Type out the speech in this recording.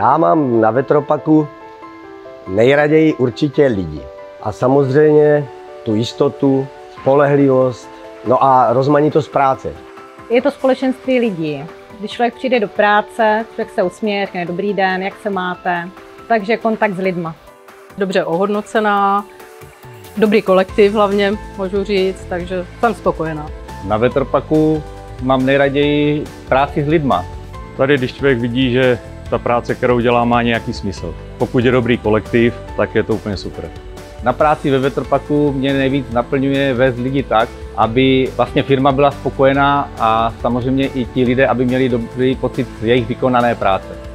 Já mám na Vetropaku nejraději určitě lidi. A samozřejmě tu jistotu, spolehlivost, no a rozmanitost práce. Je to společenství lidí. Když člověk přijde do práce, člověk se usměje, řekne dobrý den, jak se máte. Takže kontakt s lidma. Dobře ohodnocená, dobrý kolektiv hlavně, můžu říct, takže jsem spokojená. Na Vetropaku mám nejraději práci s lidma. Tady, když člověk vidí, že ta práce, kterou dělá, má nějaký smysl. Pokud je dobrý kolektiv, tak je to úplně super. Na práci ve Vetropaku mě nejvíc naplňuje vést lidi tak, aby vlastně firma byla spokojená a samozřejmě i ti lidé, aby měli dobrý pocit z jejich vykonané práce.